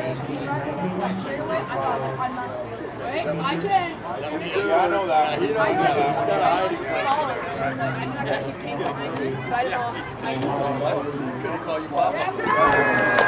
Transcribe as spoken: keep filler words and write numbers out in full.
I can. Yeah, I know that. He knows that. He's got a hiding place. I don't know if he came behind me, but I don't know. Couldn't call you Papa.